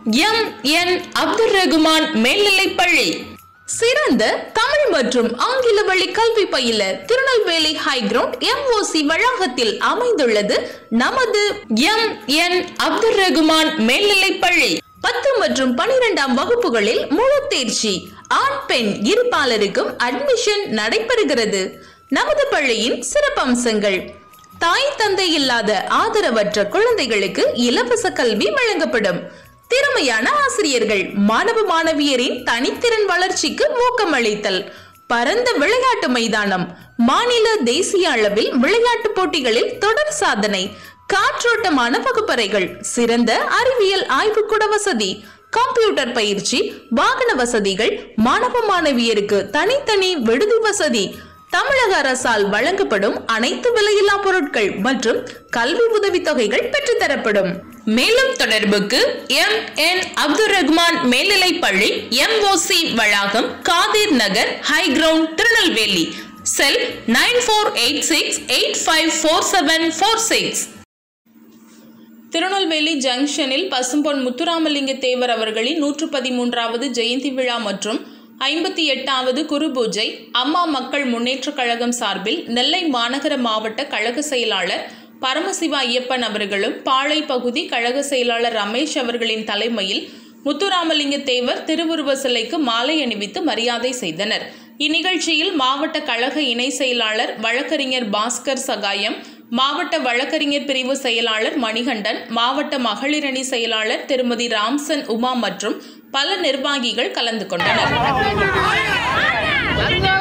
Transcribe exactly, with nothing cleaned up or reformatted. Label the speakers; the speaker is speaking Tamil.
Speaker 1: எம் என் அப்துல் ரகுமான் மேல்நிலைப்பள்ளி. சிறந்த தமிழ் மற்றும் ஆங்கில வழி கல்வி பயில Tirunelveli high ground M O C வளாகத்தில் அமைந்துள்ளது நமது எம் என் அப்துல் ரகுமான் மேல்நிலைப்பள்ளி. பத்து மற்றும் பனிரெண்டாம் வகுப்புகளில் முழு தேர்ச்சி, ஆண் பெண் இருபாலருக்கும் அட்மிஷன் நடைபெறுகிறது. நமது பள்ளியின் சிறப்பம்சங்கள்: தாய் தந்தை இல்லாத ஆதரவற்ற குழந்தைகளுக்கு இலவச கல்வி வழங்கப்படும். திறமையான ஆசிரியர்கள், மாணவ மாணவியரின் தனித்திறன் வளர்ச்சிக்கு ஊக்கமளித்தல். பரந்த விளையாட்டு மைதானம், மாநில தேசிய அளவில் விளையாட்டு போட்டிகளில் தொடர் சாதனை. காற்றோட்டமான வகுப்பறைகள், சிறந்த அறிவியல் ஆய்வுக்கூட வசதி, கம்ப்யூட்டர் பயிற்சி, வாகன வசதிகள், மாணவ மாணவியருக்கு தனித்தனி விடுதி வசதி. தமிழக அரசால் வழங்கப்படும் அனைத்து விலையில்லா பொருட்கள் மற்றும் கல்வி உதவி தொகைகள் பெற்றுத்தரப்படும். மேலும் தொடர்புக்கு எம் என் அப்துல் ரகுமான் மேல்நிலைப்பள்ளி, எம் ஓ சி வளாகம், Kadhir Nagar, high ground, Tirunelveli. Cell nine four eight six eight five four seven four six. Tirunelveli ஜங்ஷனில் பசும்பொன் முத்துராமலிங்க தேவர் அவர்களின் நூற்று பதிமூன்றாவது ஜெயந்தி விழா மற்றும் ஐம்பத்தி எட்டாவது குரு பூஜை அம்மா மக்கள் முன்னேற்ற கழகம் சார்பில் நெல்லை மாநகர மாவட்ட கழக செயலாளர் பரமசிவா ஐயப்பன் அவர்களும் பாளை பகுதி கழக செயலாளர் ரமேஷ் அவர்களின் தலைமையில் முத்துராமலிங்க தேவர் திருவுருவ சிலைக்கு மாலை அணிவித்து மரியாதை செய்தனர். இந்நிகழ்ச்சியில் மாவட்ட கழக இணை செயலாளர் வழக்கறிஞர் பாஸ்கர் சகாயம், மாவட்ட வழக்கறிஞர் பிரிவு செயலாளர் மணிகண்டன், மாவட்ட மகளிர் அணி செயலாளர் திருமதி ராம்சன் உமா மற்றும் பல நிர்வாகிகள் கலந்து கொண்டனர்.